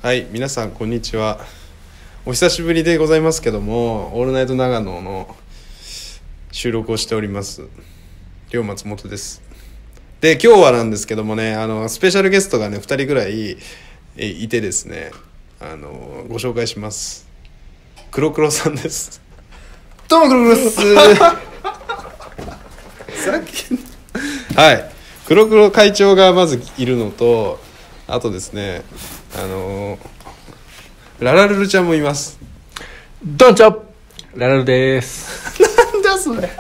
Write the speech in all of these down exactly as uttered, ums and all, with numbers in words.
はい、皆さんこんにちは。お久しぶりでございますけども、オールナイト長野の収録をしております両松本です。で、今日はなんですけどもね、あのスペシャルゲストがねふたりぐらいえいてですね、あのご紹介します。黒黒さんです。 どうも黒黒ですさっきはい黒黒会長がまずいるのと、あとですね、あのララルルちゃんもいます。 どんちょララルですなんだそれ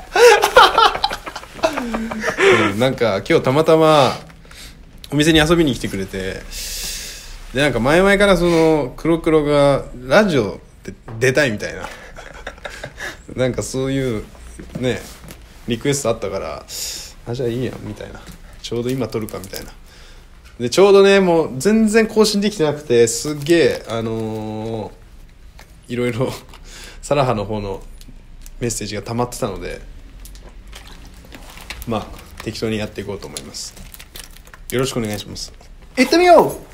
うん、なんか今日たまたまお店に遊びに来てくれて、でなんか前々からその黒黒がラジオで出たいみたいななんかそういうねリクエストあったから、あじゃあいいやみたいな、ちょうど今撮るかみたいなで、ちょうどねもう全然更新できてなくて、すっげえあのー、いろいろサラハの方のメッセージが溜まってたので、まあ適当にやっていこうと思います。よろしくお願いします。 行ってみよう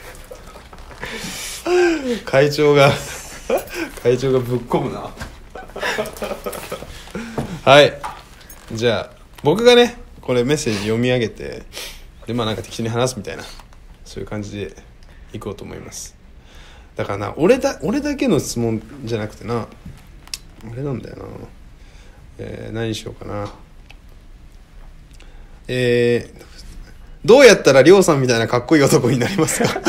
会長が会長がぶっ込むなはい、じゃあ僕がねこれメッセージ読み上げて、でまあなんか適当に話すみたいな、そういう感じでいこうと思います。だからな、俺だ俺だけの質問じゃなくてな、あれなんだよな、えー、何しようかな。えー、どうやったらりょうさんみたいなかっこいい男になりますか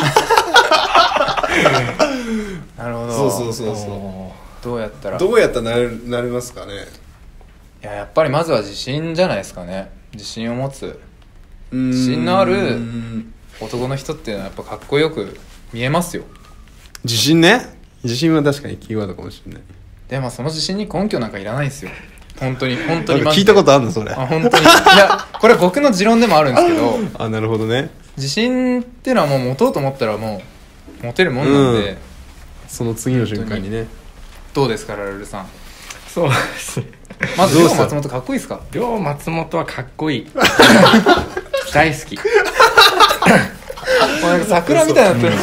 なるほど。 そうそうそうそう、 どうやったらどうやったらなれ、なれますかね。 いや、やっぱりまずは自信じゃないですかね。自信を持つ、自信のある男の人っていうのはやっぱかっこよく見えますよ。 自信ね、自信は確かにキーワードかもしれない。 でもその自信に根拠なんかいらないですよ。本当に本当になんか聞いたことあるのそれ。 あ、本当にいや、これ僕の持論でもあるんですけどあ、なるほどね。 自信っていうのはもう持とうと思ったらもう持てるもんなんで、うん、 その次の瞬間にね。 どうですかラルルさん。 そうですね、 まず両松本かっこいいですか。 両松本はかっこいい大好きもうなんか桜みたいになってる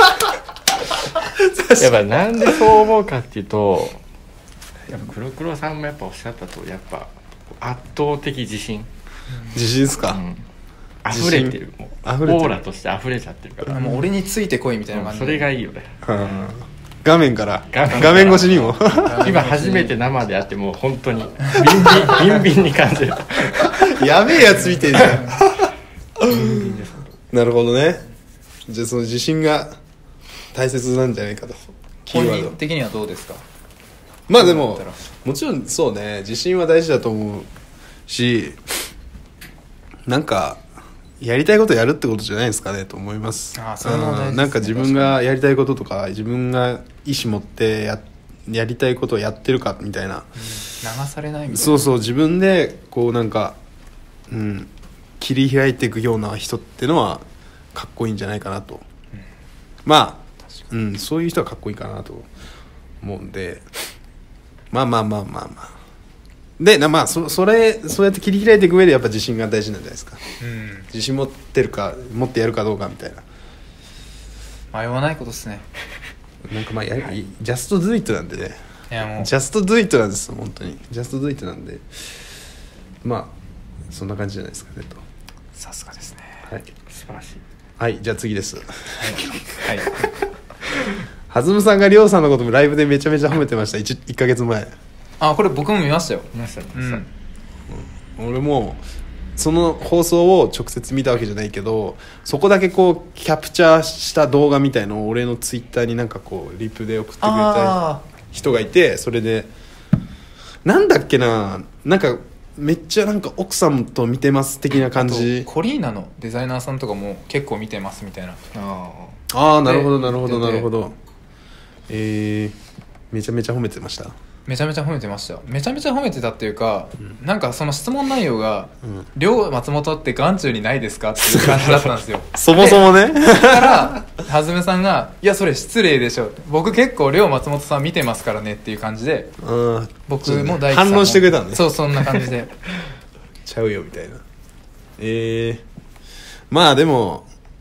やっぱなんでそう思うかっていうと、やっぱ黒黒さんもやっぱおっしゃったとおり、やっぱ圧倒的自信、 自信ですか、うん、 溢れてる、もうオーラとして溢れちゃってるから、 もう俺についてこいみたいな感じで、 それがいいよね、うん、 画面から画面越しにも今初めて生で会ってもう本当にビンビンビンビンに感じるやべえやつ見てんじゃんなるほどね。じゃあその自信が大切なんじゃないかと。 本人的にはどうですか。 まあでももちろんそうね、自信は大事だと思うし、なんかやりたいことやるってことじゃないですかねと思います。 ああ、それも大事ですね。 なんか自分がやりたいこととか自分が意思持ってややりたいことをやってるかみたいな、うん、流されないみたいな、 そうそう、自分でこうなんか、うん、切り開いていくような人ってのはかっこいいんじゃないかなと、うん、まあ、うん、そういう人はかっこいいかなと思うんで、まあまあまあまあまあでな、まあ そ, それそうやって切り開いていく上でやっぱ自信が大事なんじゃないですか、うん、自信持ってるか持ってやるかどうかみたいな、 迷わないことですね。 なんかまあや、はい、ジャストドゥイットなんでね。 いやもうジャストドゥイットなんです本当に。ジャストドゥイットなんで、まあそんな感じじゃないですかねと。 さすがですね。 はい、 素晴らしい。 はい、じゃあ次です。はい。 はい、 はずむさんがりょうさんのこともライブでめちゃめちゃ褒めてました。 1, いっかげつまえ。 あ、これ僕も見ましたよ。 見ましたね、 うん、俺もその放送を直接見たわけじゃないけど、そこだけこうキャプチャーした動画みたいのを俺のツイッターになんかこうリプで送ってくれた人がいて、それでなんだっけな、なんかめっちゃなんか奥さんと見てます的な感じ。 コリーナのデザイナーさんとかも結構見てますみたいな。 ああ、なるほどなるほどなるほど。えー、めちゃめちゃ褒めてました。 めちゃめちゃ褒めてました。めちゃめちゃ褒めてたっていうか、うん、なんかその質問内容が両、うん、松本って眼中にないですかっていう感じだったんですよそもそもね。 だからはずめさんがいやそれ失礼でしょ、僕結構両松本さん見てますからねっていう感じで、うん、僕も大地さんも反論してくれたんね。 そう、そんな感じでちゃうよみたいな。えー、まあでも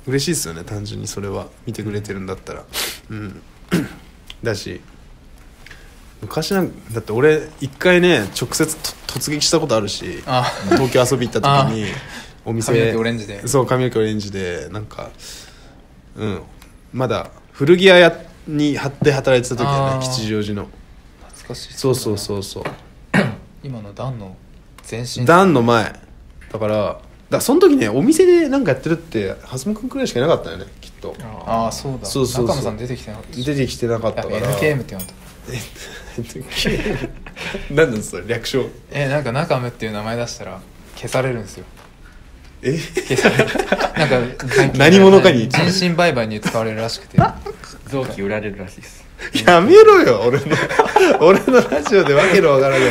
嬉しいですよね単純にそれは見てくれてるんだったらうんだし昔なんだって俺一回ね直接突撃したことあるしあ東京遊び行った時にお店髪の毛オレンジでそう髪の毛オレンジでなんかうんまだ古着屋やに貼って働いてた時はね吉祥寺の懐かしいそうそうそうそう今のダンの前身ダンの前だからだその時ねお店でなんかやってるって蓮見くんくらいしかいなかったよねきっとああそうだそうそうそう中野さん出てきてなかったし出てきてなかったからやっぱ エヌケーエム って言わんと何なんですか略称えなんか中野っていう名前出したら消されるんですよえ消されるなんか何者かに人身売買に使われるらしくて臓器売られるらしいですやめろよ俺の俺のラジオでわけのわからない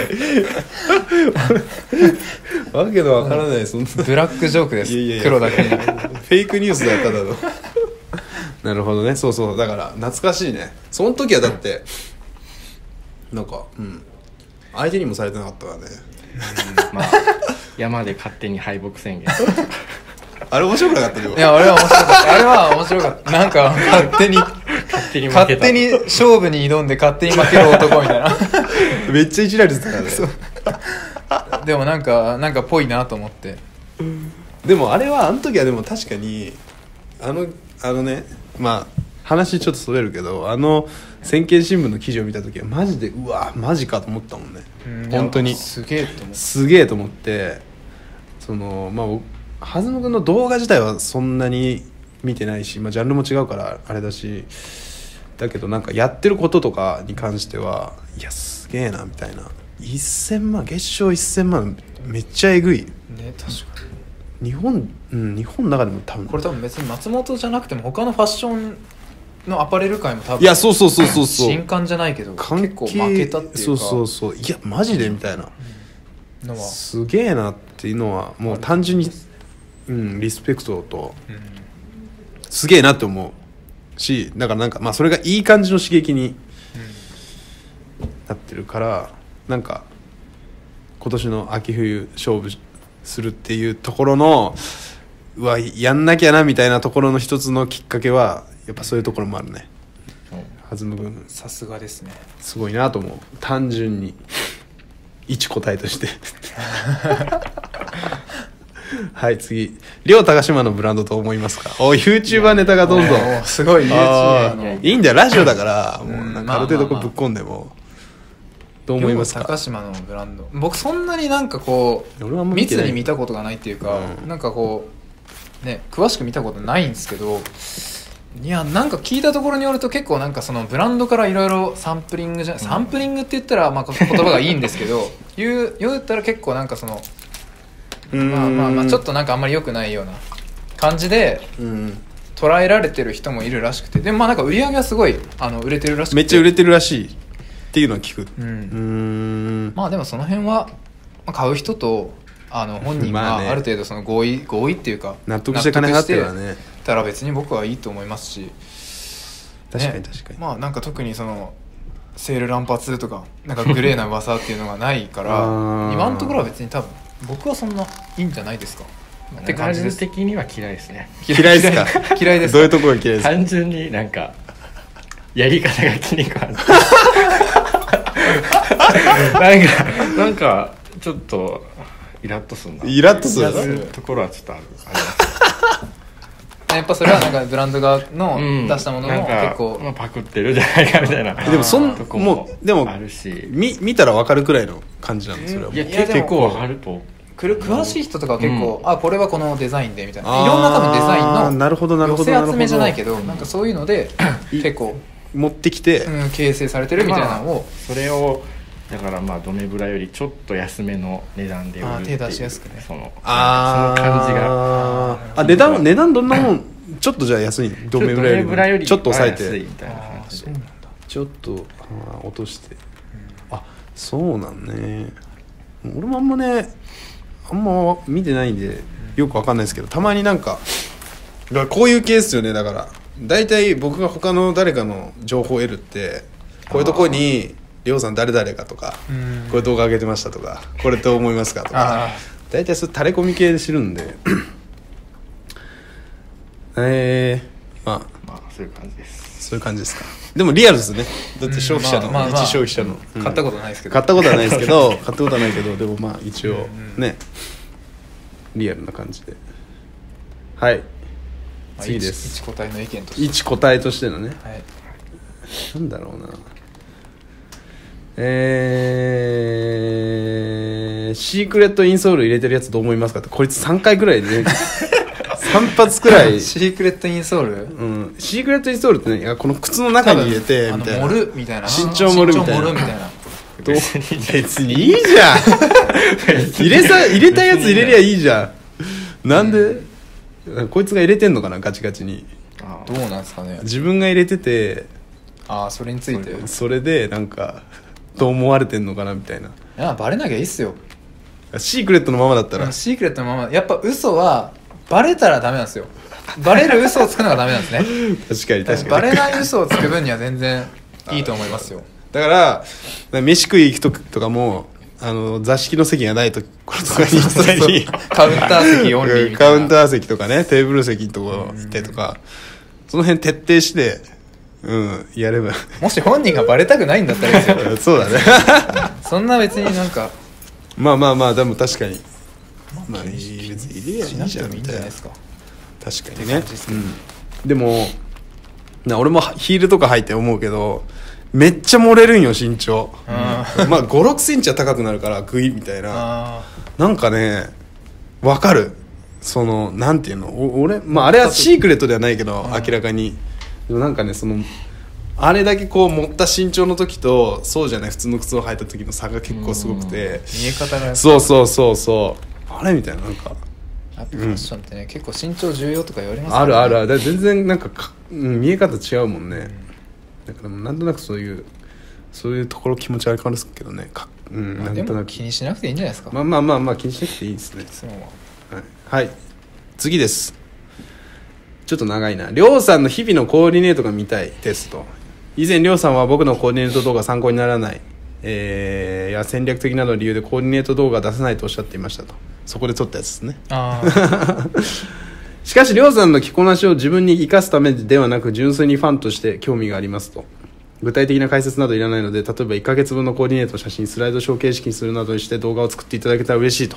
わけのわからないそんなブラックジョークですいやいやいや黒だけにフェイクニュースだっただろなるほどねそうそうだから懐かしいねその時はだってなんかうん相手にもされてなかったからねまあ山で勝手に敗北宣言あれ面白くなかったよいやあれは面白かったあれは面白かったなんか勝手に勝手に負けた勝手に勝負に挑んで勝手に負ける男みたいなめっちゃいじられてたからねでもなんかなんかぽいなと思ってでもあれはあの時はでも確かにあのあのねまあ話ちょっとそれるけどあの先見新聞の記事を見た時はマジでうわマジかと思ったもんね本当にすげえと思ってすげえと思ってそのまあはずむくんの動画自体はそんなに見てないし、まあ、ジャンルも違うからあれだしだけどなんかやってることとかに関してはいやすげえなみたいなせんまん月賞せんまんめっちゃえぐいね確か日本、うん、日本の中でも多分にこれ多分別に松本じゃなくても他のファッションのアパレル界も多分いやそうそうそうそうそう新刊じゃないけど関係結構負けたっていうかそうそうそういやマジでみたいなのは、 すげえなっていうのはもう単純に、うん、リスペクトとうんすげえなって思うしだからなんかまあそれがいい感じの刺激になってるからなんか今年の秋冬勝負するっていうところのうわやんなきゃなみたいなところの一つのきっかけはやっぱそういうところもあるね弾む君さすがですねすごいなと思う単純に一答えとしてはい次両高島のブランドと思いますかお YouTuber ネタがどんどんおすごい YouTuber のいいんだよラジオだからもううんなんかある程度こうぶっ込んでもどう思いますか高島のブランド僕そんなになんかこ俺はあんうま見てない密に見たことがないっていうか、 うんなんかこうね詳しく見たことないんですけどいやなんか聞いたところによると結構なんかそのブランドからいろいろサンプリングじゃサンプリングって言ったらまあ言葉がいいんですけど言う言ったら結構なんかそのまあまあまあちょっとなんかあんまり良くないような感じでうん捉えられてる人もいるらしくてでもまあなんか売り上げはすごいあの売れてるらしくてめっちゃ売れてるらしいっていうのは聞くうんうーんまあでもその辺はまあ買う人とあの本人まあねがある程度その合意合意っていうか納得して金払ってるからね納得してたら別に僕はいいと思いますし確かにね確かにまあなんか特にそのセール乱発とかなんかグレーな噂っていうのがないかあらー今のところは別に多分僕はそんないいんじゃないですかって感じです的には嫌いですね嫌いですか嫌いですどういうところが嫌いですか単純になんかやり方が気に食わないなんかなんかちょっとイラッとするなイラッとするそういうところはちょっとあるありますやっぱそれはなんかブランド側のうん出したものもなんか結構まあ、パクってるじゃないかみたいなでもそんとこもうでもあるし見見たら分かるくらいの感じなんですそれはもういやいやでも結構わかるとくる詳しい人とかは結構、あこれはこのデザインでみたいなあーいろんな多分デザインのなるほどなるほど寄せ集めじゃないけどなんかそういうのでい結構、 持ってきて、 うん、形成されてるみたいなのを、 それをだからまあドメブラよりちょっと安めの値段で売るっていうあー手出しやすくねそのあーその感じがあ値段値段どんなもんちょっとじゃあ安いドメブラよりもドメブラよりちょっと抑えては安いみたいなあ感じでーそうなんだちょっとあー落として、あそうなんね俺もあんまねあんま見てないんでよくわかんないですけどたまになんかだからこういうケースよねだから大体僕が他の誰かの情報を得るってこういうところにりょうさん誰々かとかうんこれ動画上げてましたとかこれどう思いますかとかあ大体そういう垂れ込み系で知るんでえー、まあまあそういう感じです。 そういう感じですか。でもリアルですね。だって消費者の、 うんまあまあまあ一消費者の、うん買ったことないですけど買ったことはないですけど買ったことはないけどでもまあ一応ね、リアルな感じで。はい、 まあ次です。 一個体の意見として一個体としてのね、 はい、 なんだろうな、えー、シークレットインソール入れてるやつどう思いますかって。こいつさんかいくらいで、ね、さん発くらいシークレットインソール、 うん、シークレットインストールってね、いやこの靴の中に入れてみたいな、 あの盛るみたいな、 身長盛るみたいな、 身長盛るみたいなどう別にいいじゃん入れさ入れたやつ入れりゃいいじゃん。なんで、うん、こいつが入れてんのかな、ガチガチに。 あどうなんですかね。 自分が入れてて、 ああそれについてそれでなんかどう思われてんのかなみたいな。 いやバレなきゃいいっすよ。 シークレットのままだったら、 うんシークレットのままやっぱ嘘はバレたらダメなんですよ。バレる嘘をつくのがダメなんですね。 確かに確かにバレない嘘をつく分には全然いいと思いますよ。 だから飯食い行くととかも、あの座敷の席がないところとかに行ったりカウンター席オンリーみたいな。 カウンター席とかね、テーブル席のところ行ってとか、その辺徹底してうんやればもし本人がバレたくないんだったらですよ。 そうだねそんな別になんかまあまあまあでも確かにまあ別に入れりゃいいしなくてもいじゃんみたいな。 いんじゃないですか。 確かにねって感じですけどうん、でもな俺もヒールとか履いて思うけどめっちゃ漏れるんよ身長。 あまあごろくセンチは高くなるからグイみたいな。 あなんかねわかる、そのなんていうの、お俺まああれはシークレットではないけどうん明らかに、でもなんかねそのあれだけこう持った身長の時とそうじゃない普通の靴を履いた時の差が結構すごくて、 見え方がそうそうそうそうあれみたいな、なんかやっぱファッションってね、結構身長重要とか言われますあるあるある。 る、だから全然なんかか、うん見え方違うもんね、だからなんとなくそういうそういうところ気持ち悪くなるんですけどねか、うん、 まあでもなんとなく気にしなくていいんじゃないですか。 まあまあまあまあ気にしなくていいですね。 質問ははい、はい、次です。ちょっと長いな。りょうさんの日々のコーディネートが見たいですと。以前りょうさんは僕のコーディネート動画参考にならない、えー、や戦略的などの理由でコーディネート動画出さないとおっしゃっていましたと。そこで撮ったやつですね。 ああしかしりょうさんの着こなしを自分に生かすためではなく純粋にファンとして興味がありますと。具体的な解説などいらないので、例えばいっかげつぶんのコーディネートの写真スライドショー形式にするなどにして動画を作っていただけたら嬉しいと。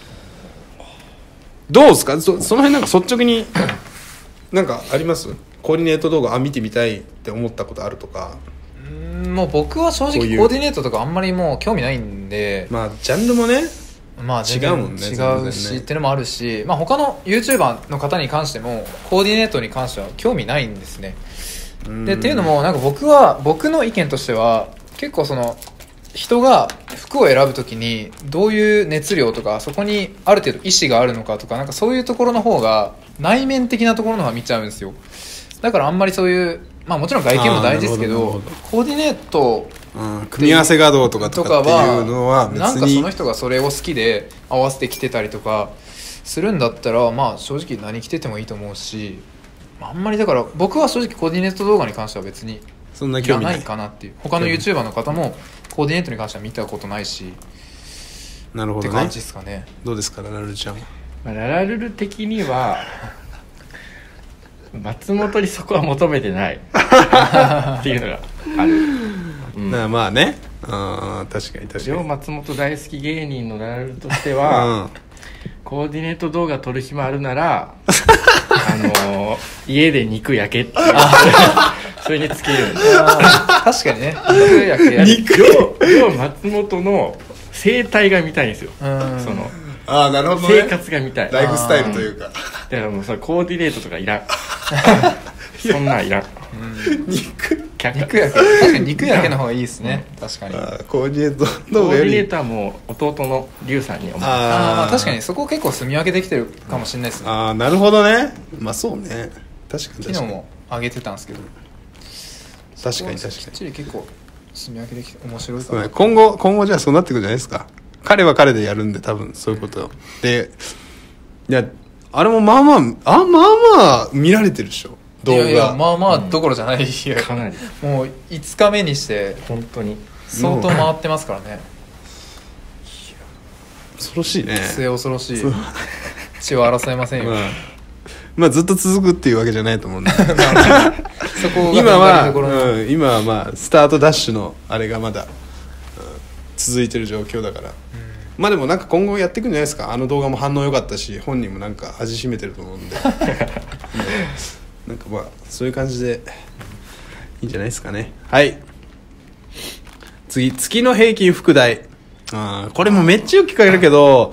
どうですか そ, その辺なんか率直になんかあります？コーディネート動画あ見てみたいって思ったことあるとか。 うーんもう僕は正こういう直コーディネートとかあんまりもう興味ないんで、 まあジャンルもねまあ全然違うもんね違うし、 全然ねっていうのもあるし、まあ他の YouTuber の方に関してもコーディネートに関しては興味ないんですね。でっていうのもなんか僕は僕の意見としては結構その人が服を選ぶときにどういう熱量とかそこにある程度意思があるのかとかなんかそういうところの方が内面的なところの方が見ちゃうんですよ。だからあんまりそういうまあもちろん外見も大事ですけあーなるほどどなるコーディネートうん組み合わせがどうとかととかかっていうのはは別になんかその人がそれを好きで合わせて着てたりとかするんだったらまあ正直何着ててもいいと思うし、あんまりだから僕は正直コーディネート動画に関しては別にそんない興味ないらないかなっていう。他の YouTuber の方もコーディネートに関しては見たことないしって感なるほどね。 じですかね。 どうですかララルちゃんは。 まあ、ララルル的には松本にそこは求めてないっていうのがある、うんなあまあね、あ確かに確かに。 両松本大好き芸人のララルルとしては、 うんコーディネート動画撮る暇あるならあのー、家で肉焼けっていうそれにつけるんですあー確かにね肉焼けやる両両松本の生態が見たいんですよ。 うんそのああなるほど生ね。 活が見たい。 ライフスタイルというか。 だからもうそれコーディネートとかいらんそんなんいらん。 肉客肉焼け確かに肉焼けの方がいいですね。確かに。ああーコーディネートコ動画よりーディネーターも弟のリュウさんにお任せ。 あまあ確かに。 にそこ結構住み分けできてるかもしれないですね。 ああなるほどね。まあそうね。確かに確かに。 昨日も上げてたんですけど確かに確かきっちり結構住み分けできて面白いかに。 な。 今後今後じゃあそうなってくるじゃないですか。彼は彼でやるんで多分そういうことで、いやあれもまあまああまあまあ見られてるでしょ動画。 いやいやまあまあどころじゃないよ、 かなりもういつかめにして本当に相当回ってますからね。 恐ろしいね。 末恐ろしい血は争えませんよ。 まあまあずっと続くっていうわけじゃないと思うんでそこが今は、 踏ん張りどころのうん、今はまあスタートダッシュのあれがまだ、うん、続いてる状況だから、まあでもなんか今後やっていくんじゃないですか。あの動画も反応良かったし本人もなんか味しめてると思うんでなんかまあそういう感じでいいんじゃないですかね。はい、次、月の平均副題。あこれもめっちゃよく聞かれるけど、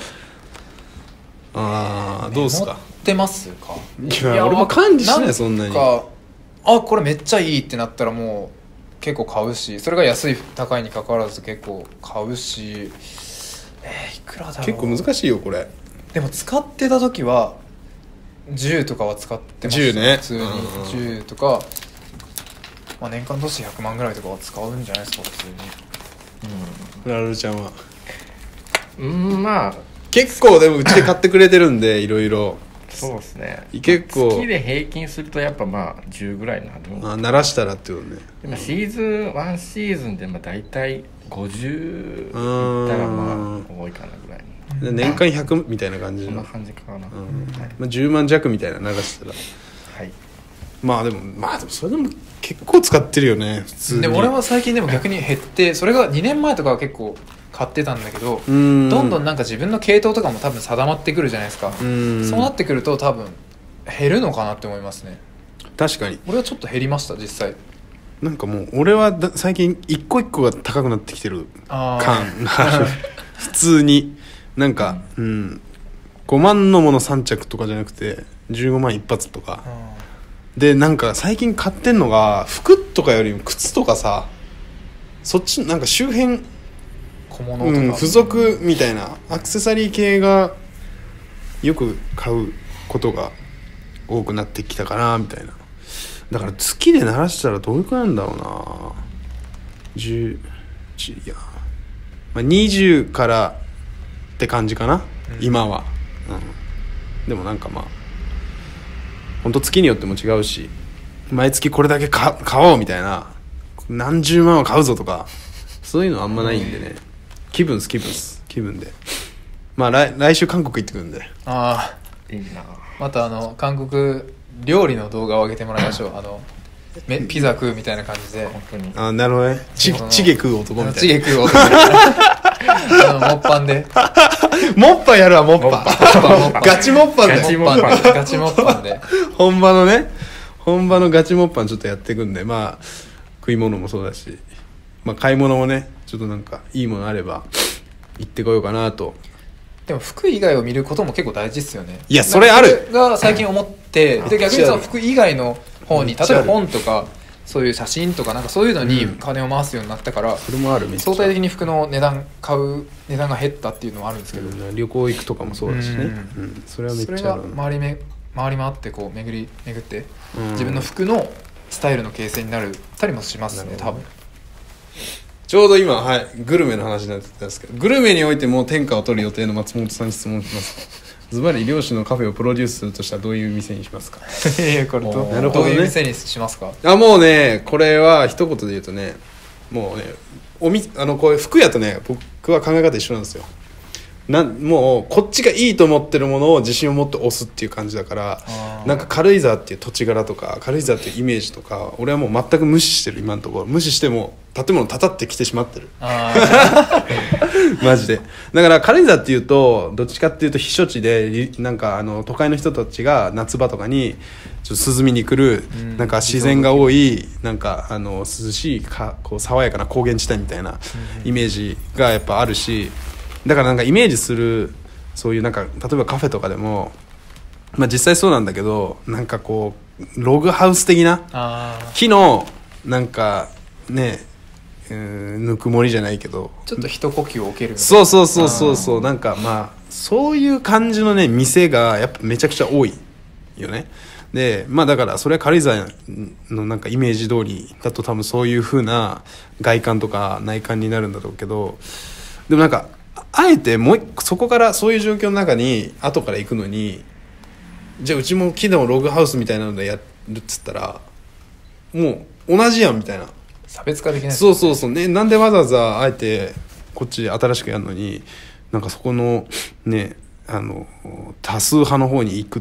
あーどうですか。 持ってますか。 いや俺も管理しないそんなに。 かあこれめっちゃいいってなったらもう結構買うし、それが安い高いに関わらず結構買うし、えー、いくらだろう。 結構難しいよこれ。 でも使ってた時はじゅうとかは使ってました。 じゅうね普通にじゅうとか、まあ、年間通してひゃくまんぐらいとかは使うんじゃないですか普通に。 ラルルちゃんはうんまあ結構でもうちで買ってくれてるんでいろいろそうですね。 結構月で平均するとやっぱまあじゅうぐらいになる。 あ鳴らしたらってことね。 でもシーズンワンシーズンでまあ大体ごじゅういったらまあ多いかなぐらいの。 で年間ひゃくみたいな感じの、 そんな感じかな。 うんはいまあ、じゅうまん弱みたいな鳴らしたらはい。 まあでもまあでもそれでも結構使ってるよね普通に。 でも俺は最近でも逆に減って、それがにねんまえとかは結構買ってたんだけど、 うーんどんどんなんか自分の系統とかも多分定まってくるじゃないですか。 うーんそうなってくると多分減るのかなって思いますね。 確かに俺はちょっと減りました実際。 なんかもう俺はだ最近一個一個が高くなってきてるあー感がある普通になんか、うん、ごまんのものさん着とかじゃなくてじゅうごまん一発とかで、なんか最近買ってんのが服とかよりも靴とかさ、そっちなんか周辺、 小物とか、 うん、付属みたいなアクセサリー系がよく買うことが多くなってきたかなみたいな。だから月で鳴らしたらどういうくらいなんだろうな。じゅういや、まあ、にじゅうからって感じかな、うん、今は、うん、でもなんかまあ本当月によっても違うし、毎月これだけ買おうみたいな何十万を買うぞとかそういうのあんまないんでね、気分っす気分っす気分で。まあ 来, 来週韓国行ってくるんで。 あいいな。 またあの韓国料理の動画を上げてもらいましょう。あのめピザ食うみたいな感じで。 本当に。 あなるほどね。ちチゲ食う男みたいな。 チゲ食う男みたいなあのモッパンでモッパやるわモッパガチモッパンでガチモッパンガチモッパンで本場のね本場のガチモッパンちょっとやっていくんで、まあ食い物もそうだし、まあ買い物もねちょっとなんかいいものあれば行ってこようかなと。 でも服以外を見ることも結構大事ですよね。 いやそれあるそれが最近思ってで逆にその服以外の方に例えば本とかそういう写真とかなんかそういうのに金を回すようになったから、 それもあるめっちゃ相対的に服の値段買う値段が減ったっていうのはあるんですけど、 うん旅行行くとかもそうだしね、 うんうんそれはめっそれがちゃあるな。 回りめ回り回ってこう巡り巡ってうん自分の服のスタイルの形成になるたりもしますね多分。 ちょうど今、はい、グルメの話になってたんですけど、グルメにおいても天下を取る予定の松本さんに質問します。ズバリ漁師のカフェをプロデュースするとしたらどういう店にしますか。 いやこれどなるほどねどういう店にしますか。 あもうねこれは一言で言うとね、もうねおみあのこういう服屋とね僕は考え方一緒なんですよ。なんもうこっちがいいと思ってるものを自信を持って押すっていう感じだから、なんか軽井沢っていう土地柄とか軽井沢っていうイメージとか俺はもう全く無視してる。今のところ無視しても建物たたってきてしまってるあマジで。だから軽井沢っていうとどっちかっていうと避暑地でなんかあの都会の人たちが夏場とかにちょっと涼みに来る、うん、なんか自然が多いなんかあの涼しいかこう爽やかな高原地帯みたいなイメージがやっぱあるし、だからなんかイメージするそういうなんか例えばカフェとかでもまあ実際そうなんだけどなんかこうログハウス的なあ木のなんかねぬくもりじゃないけどちょっと一呼吸を置けるみたいな。 そうそうそうそうそうなんかまあそういう感じのね店がやっぱめちゃくちゃ多いよね。でまあだからそれは軽井沢のなんかイメージ通りだと多分そういう風な外観とか内観になるんだろうけど、でもなんかあえてもうそこからそういう状況の中に後から行くのにじゃあうちも木のログハウスみたいなのでやるっつったらもう同じやんみたいな。 差別化できない、ね、 そうそうそうね。なんでわざわざあえてこっち新しくやるのになんかそこのねあの多数派の方に行くっ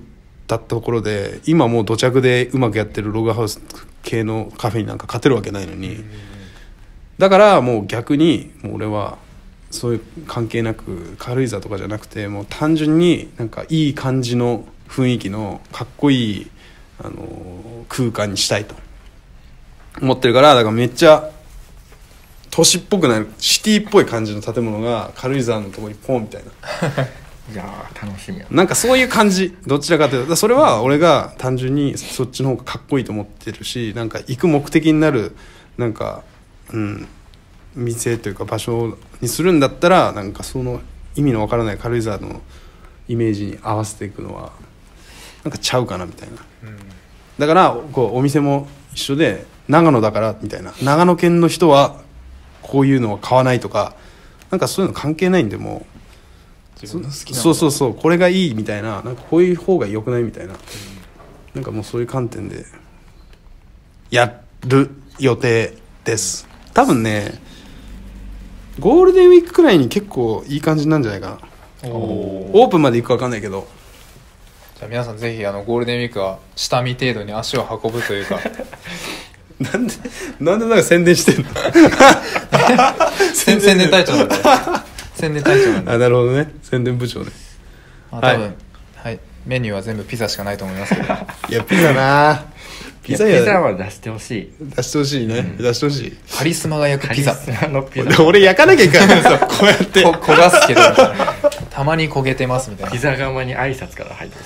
たところで今もう土着でうまくやってるログハウス系のカフェになんか勝てるわけないのに、だからもう逆にもう俺はそういう関係なく軽井沢とかじゃなくてもう単純になんかいい感じの雰囲気のかっこいい、あのー、空間にしたいと思ってるから、だからめっちゃ都市っぽくなるシティっぽい感じの建物が軽井沢のとこにポンみたいないやー楽しみやなんかそういう感じ、どちらかというとそれは俺が単純にそっちの方がかっこいいと思ってるし、なんか行く目的になるなんかうん店というか場所にするんだったらなんかその意味のわからない軽井沢のイメージに合わせていくのはなんかちゃうかなみたいな、うん、だからこうお店も一緒で長野だからみたいな、長野県の人はこういうのを買わないとかなんかそういうの関係ないんで、もう自分の好きなそうそうそうこれがいいみたいな、なんかこういう方が良くないみたいな、うん、なんかもうそういう観点でやる予定です。多分ねゴールデンウィークくらいに結構いい感じなんじゃないかな。オープンまで行くか分かんないけど、 じゃあ皆さんぜひあのゴールデンウィークは下見程度に足を運ぶというかなんでなんでなんか宣伝してんの宣伝隊長なんで宣伝隊長なんであ、なるほどね、宣伝部長ね。 まあ多分、はいはい、メニューは全部ピザしかないと思いますけどいやピザなピザやピザは出してほしい出してほしいね、うん、出してほしいカリスマが焼くピザ、 カリスマのピザ俺焼かなきゃいけないんですよこうやってこ焦がすけどたまに焦げてますみたいな、 ピザ窯に挨拶から入って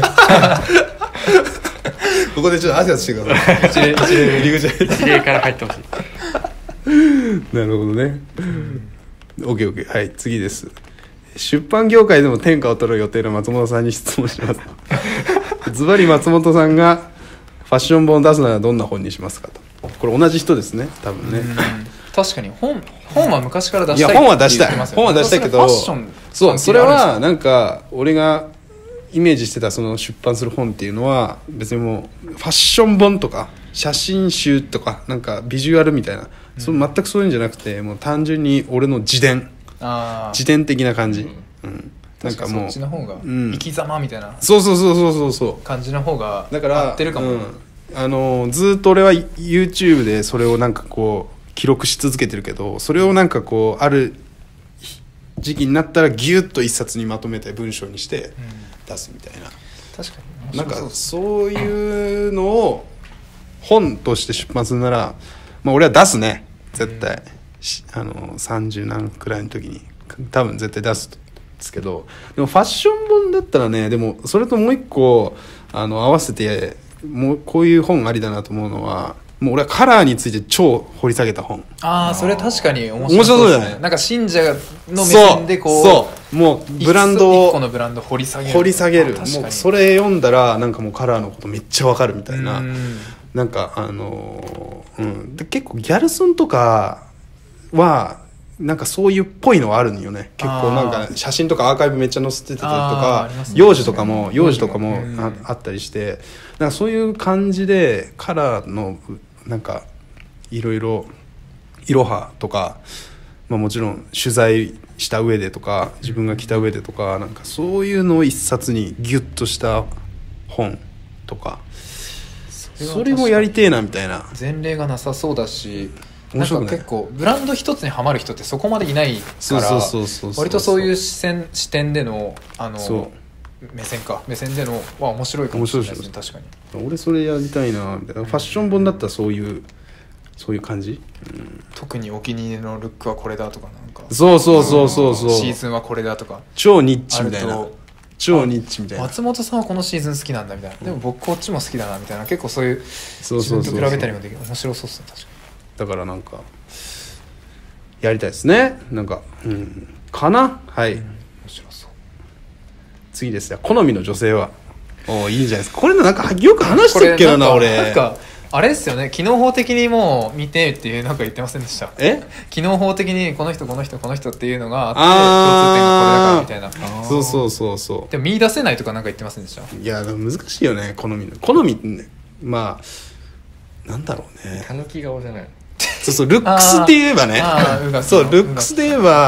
ここでちょっと挨拶してください一例一例入り口一例から入ってほしいなるほどね、うん、オッケーオッケー。はい次です。出版業界でも天下を取る予定の松本さんに質問しますズバリ松本さんがファッション本を出すならどんな本にしますかと。これ同じ人ですね多分ね。 確かに 本, 本は昔から出したいっていや本は出したい、 言ってますよね。 本は出したいけど、 ファッションそうそれはなんか俺がイメージしてたその出版する本っていうのは別にもうファッション本とか写真集とかなんかビジュアルみたいな、うん、その全くそういうんじゃなくてもう単純に俺の自伝あ自伝的な感じ、 うんうん、 なんかもうそっちの方が生き様みたいな、 そうそうそうそうそうそう感じの方がだから合ってるかも、 うん、あのずっと俺は YouTube でそれをなんかこう記録し続けてるけど、それをなんかこうある時期になったらギュッと一冊にまとめて文章にして出すみたいな、うん、 確かになんかそういうのを本として出版するなら、まあ、俺は出すね絶対、うん、あのさんじゅう何くらいの時に多分絶対出すですけど、でもファッション本だったらね、でもそれともう一個あの合わせてもうこういう本ありだなと思うのは、もう俺はカラーについて超掘り下げた本。 ああそれ確かに面白そうですね。面白そうじゃない。なんか信者の目線でこうそうもうブランドを一個のブランド掘り下げる掘り下げる、もうそれ読んだらなんかもうカラーのことめっちゃわかるみたいな、 うんなんかあのー、うんで結構ギャルソンとかはなんかそういうっぽいのはあるんよね。結構なんか写真とかアーカイブめっちゃ載せてたりとか、ね、幼児とかも幼児とかも あ, あったりして、なんかそういう感じでカラーのなんかいろいろいろはとか、まあ、もちろん取材した上でとか自分が着た上でとか、なんかそういうのを一冊にギュッとした本とか、それもやりてえなみたいな。 前例がなさそうだし、なんか結構ブランド一つにはまる人ってそこまでいないから割とそういう視線視点でのあの目線か目線でのは面白いかもしれないですね。確かに俺それやりたいなみたいな。ファッション本だったらそういうそういう感じ、うん、 特にお気に入りのルックはこれだとか、なんかそうそうそうそうそう、 シーズンはこれだとか超ニッチみたいな、超ニッチみたいな。 松本さんはこのシーズン好きなんだみたいな、でも僕こっちも好きだなみたいな、結構そういうそうそうそうそう自分と比べたりもできる。面白そうっすね確かに。 だからなんかやりたいですね。なんか、うん、かな。はい、うん、面白そう。 次ですよ。好みの女性はおいいんじゃないですか。これのなんかよく話したっけなな俺。 なんかあれですよね、機能法的にもう見てっていうなんか言ってませんでした？ え機能法的にこの人この人この人っていうのがあって共通点がこれだからみたいな。 そうそうそうそう。 でも見出せないとかなんか言ってませんでした？ いや難しいよね好みの。好みって、ね、まあなんだろうね。 たぬき顔じゃない。 そうそうルックスって言えばねそうルックスで言えば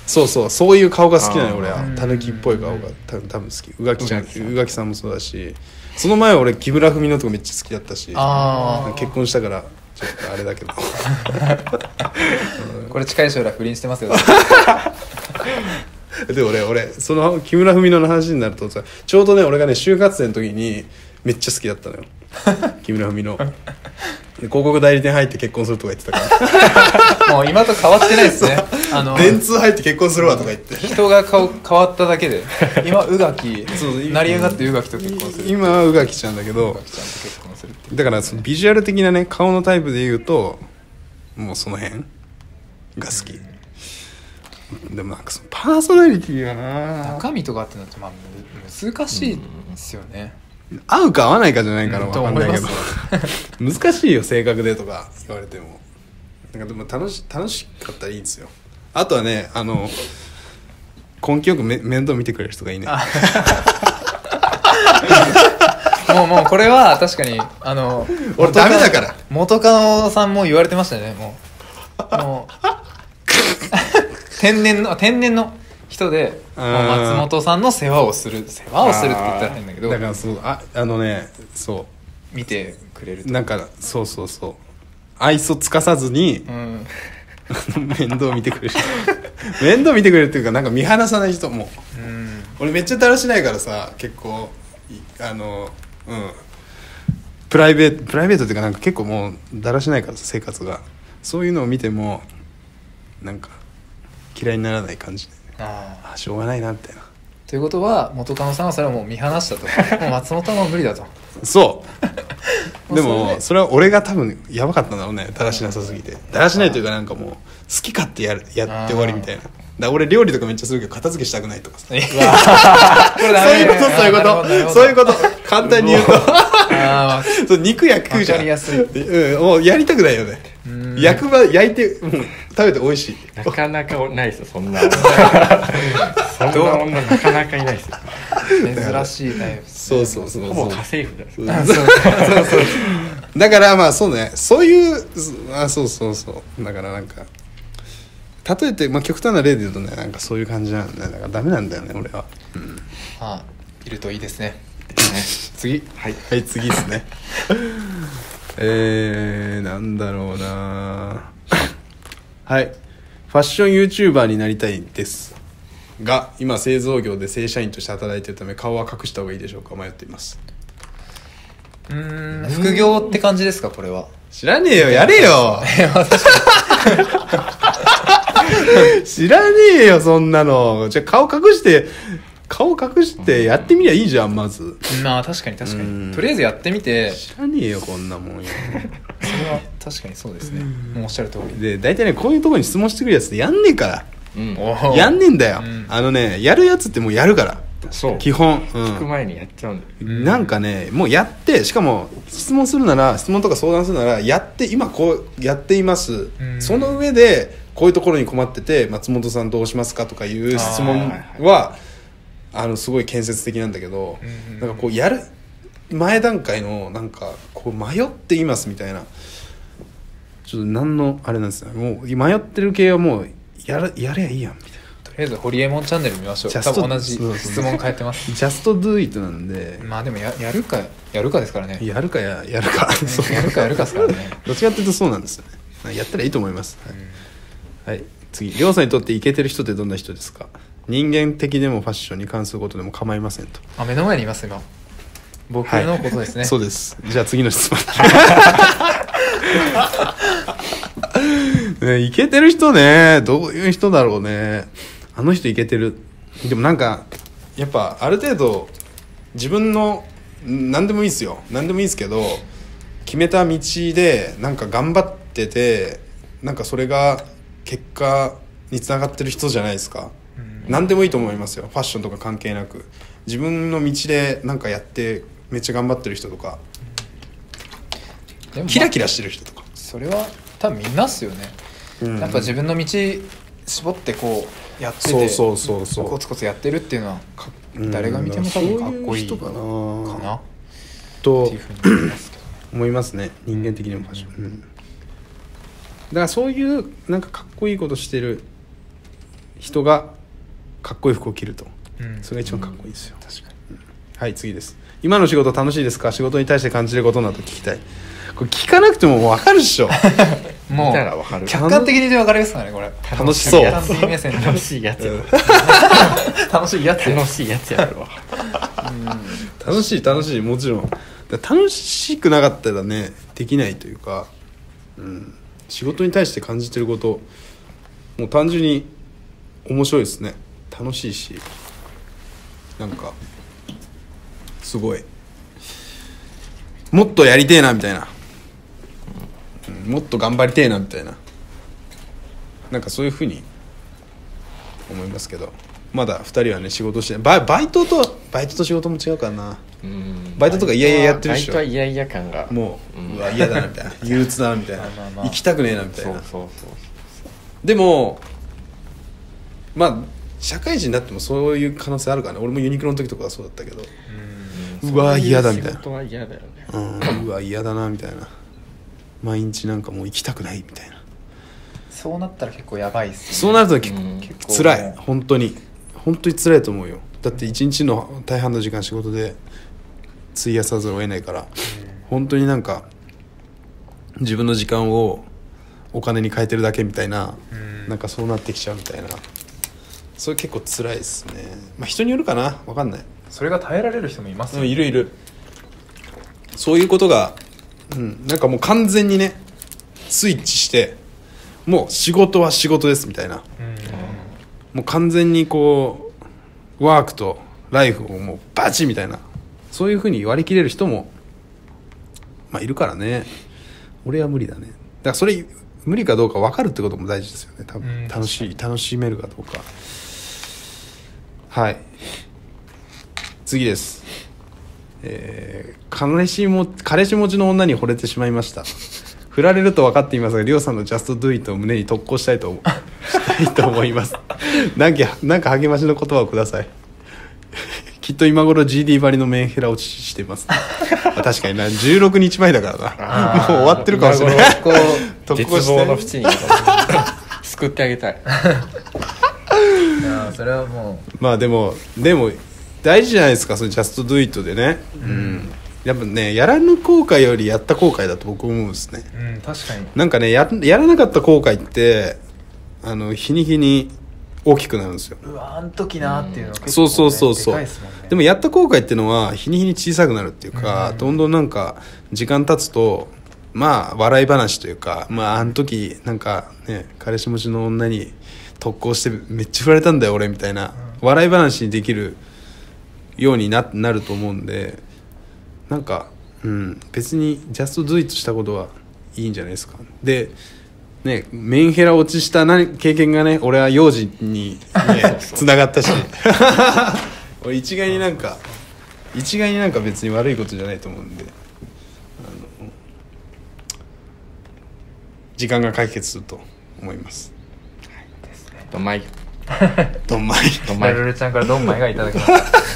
そうそうそういう顔が好きなのよ俺はうんタヌキっぽい顔が多分多分好き宇垣ちゃん宇垣さん宇垣さんもそうだしその前俺木村文乃とかめっちゃ好きだったしあ結婚したからちょっとあれだけどあこれ近い将来不倫してますよで俺俺その木村文乃の話になるとさちょうどね俺がね就活生の時にめっちゃ好きだったのよ木村文乃広告代理店入って結婚するとか言ってたかもう今と変わってないですねあのら電通入って結婚するわとか言って人が顔変わっただけで今宇垣そう成り上がって宇垣と結婚する今は宇垣ちゃんだけど宇垣ちゃんと結婚するってだからそのビジュアル的なね顔のタイプで言うともうその辺が好き、でもなんかそのパーソナリティがな中身とかってなってまあむ難しいですよね、 合うか合わないかじゃないからうん分かんないけど、 と難しいよ性格でとか言われてもなんかでも楽し楽しかったらいいんですよ。あとはねあの根気よくめ面倒見てくれる人がいいね。 もうもうこれは確かにあの俺ダメだから元カノさんも言われてましたねもうもう天然の天然の人でもう松本さんの世話をする世話をするって言ったら変だけどだからそうああのねそ見てくれるとうなんかそうそうそう愛想つかさずにうん面倒見てくれる面倒見てくれるっていうかなんか見放さない人もうん俺めっちゃだらしないからさ結構いあのうんプライベートプライベートっていうかなんか結構もうだらしないからさ生活がそういうのを見てもなんか嫌いにならない感じで、ね、 ああしょうがないなみたいなということは元カノさんはそれはもう見放したともう松本はもう無理だとそうでもうそれでもそれは俺が多分やばかったんだろうねだらしなさすぎてだらしないというかなんかもう好き勝手やるやって終わりみたいなだから俺料理とかめっちゃするけど片付けしたくないとかさいやそういうことそういうことそういうこと簡単に言うとあそう肉焼くじゃんわかりやすいうん、もうやりたくないよねうん焼く場焼いて、うん、食べて美味しいなかなかないですよそんな女そんな女なかなかいないですよ珍しいタイプそうそうそうそうほぼ家政婦だよそうそうそうだからまあそうねそういうあそうそうそうだからなんか例えて、まあ、極端な例で言うとねなんかそういう感じなんだよだからダメなんだよね俺は、うん、 まあいるといいですね次はい、はい、次ですねえー、なんだろうなはいファッション YouTuber になりたいですが今製造業で正社員として働いているため顔は隠した方がいいでしょうか迷っていますうーん副業って感じですかこれは知らねえよやれよ知らねえよそんなのじゃあ顔隠して顔隠してやってみりゃいいじゃんまずまあ確かに確かうんにとりあえずやってみて知らねえよこんなもんよそれは確かにそうですねもうおっしゃる通りで大体ねこういうところに質問してくるやつってやんねえからうんおーやんねえんだよ、 うんあのねやるやつってもうやるからそう基本、う聞く前にやっちゃうんだよん、なんかねもうやってしかも質問するなら質問とか相談するならやって今こうやっています、 うんその上でこういうところに困ってて松本さんどうしますかとかいう質問あーはあのすごい建設的なんだけど、 うんうんなんかこうやる前段階のなんかこう迷っていますみたいなちょっと何のあれなんですよもう迷ってる系はもうやるやればいいやんみたいなとりあえずホリエモンチャンネル見ましょうジャスト多分同じそうそう質問変えてますジャストドゥイットなんで、 まあでもややるかやるかですからねやるかややるかそうやるかやるかですからねどっちかっていうとそうなんですよねやったらいいと思います、はい、はい、次りょうさんにとってイケてる人ってどんな人ですか人間的でもファッションに関することでも構いませんとあ目の前にいます今僕のことですね、 そうですじゃあ次の質問ねイケてる人ねどういう人だろうねあの人イケてるでもなんかやっぱある程度自分の何でもいいですよ何でもいいですけど決めた道でなんか頑張っててなんかそれが結果につながってる人じゃないですか、うん、何でもいいと思いますよファッションとか関係なく自分の道でなんかやってめっちゃ頑張ってる人とか、でも、まあ、キラキラしてる人とかそれは多分みんなっすよね、うん、やっぱ自分の道絞ってこうやっててそうそうそうそうコツコツやってるっていうのは誰が見ても多分かっこいいかなとっていうふうに思いますけど思いますね人間的にもファッション、うん、だからそういうなんかかっこいいことしてる人がかっこいい服を着ると、 うん、 それが一番かっこいいですよ、 うん、確かに、うん、はい次です。今の仕事楽しいですか？仕事に対して感じることなど聞きたい。これ聞かなくても分かるっしょもう見たら分かる。 客観的に分かりますかねこれ。 楽しそう。 客観的目線で楽しいやつやろ。 楽しいやつや楽しいやつやろ。 楽しい楽しい、もちろん。楽しくなかったらねできないというか、うん、仕事に対して感じてること、もう単純に面白いですね。楽しいし、なんかすごいもっとやりてえなみたいな、うん、もっと頑張りてえなみたいな、なんかそういうふうに思いますけど、まだふたりはね仕事してない。バイ、バイトとバイトと仕事も違うからな。うん、バイトとかいやいややってるでしょ。 バイトは嫌々感がもう、うん、うわ嫌だなみたいな、憂鬱だなみたいなまあまあ、まあ、行きたくねえなみたいな。 そうそうそう。 でもまあ社会人になってもそういう可能性あるからね。俺もユニクロの時とかはそうだったけど、うん、うわ嫌だみたいな。 仕事は嫌だよね、 うん、うわ嫌だなみたいな。毎日なんかもう行きたくないみたいな。 そうなったら結構やばいっすね。 そうなると結構、 うん、結構辛い。本当に本当に辛いと思うよ。だって一日の大半の時間仕事で費やさざるを得ないから、うん、本当になんか自分の時間をお金に変えてるだけみたいな、うん、なんかそうなってきちゃうみたいな。それ結構辛いですね。まあ人によるかな、分かんない。 それが耐えられる人もいますよ、 ね、いるいる。そういうことが、うん、なんかもう完全にねスイッチしてもう仕事は仕事ですみたいな、うん、もう完全にこうワークとライフをもうバチみたいな、そういう風に割り切れる人もまあいるからね。俺は無理だね。だからそれ無理かどうか分かるってことも大事ですよね。多分楽しい楽しめるかどうか。はい次です。えー、彼氏も彼氏持ちの女に惚れてしまいました。振られると分かっていますが、リオさんの Just Do It を胸に特攻したいと思したいと思います。なんかなんか励ましの言葉をください。きっと今頃 ジーディー ばりのメンヘラ落ちしてます。確かにな、じゅうろくにちまえだからな。もう終わってるかもしれない。 こう絶望の淵に救ってあげたい。 いやそれはもうまあでもでも大事じゃないですか、それ Just Do It でね、うんうん、やっぱねやらぬ後悔よりやった後悔だと僕思うんですね、 うん、確かになんかね や, やらなかった後悔ってあの日に日に大きくなるんですよ。 うわあん時なっていうのは結構、ね、 そうそうそうそう、 でかいですもんね。 でもやった後悔っていうのは日に日に小さくなるっていうか、うん、どんどんなんか時間経つとまあ笑い話というか、まああの時なんかね彼氏持ちの女に特攻してめっちゃ振られたんだよ俺みたいな、うん、笑い話にできるように な, なると思うんで、なんか、うん、別にジャストドゥイットしたことはいいんじゃないですか。でね、メンヘラ落ちした何経験がね、俺は幼児に、ね、つながったし俺一概になんか一概になんか別に悪いことじゃないと思うんで、あの時間が解決すると思います。 どんまいどんまいどんまいルルちゃんからどんまいがいただきました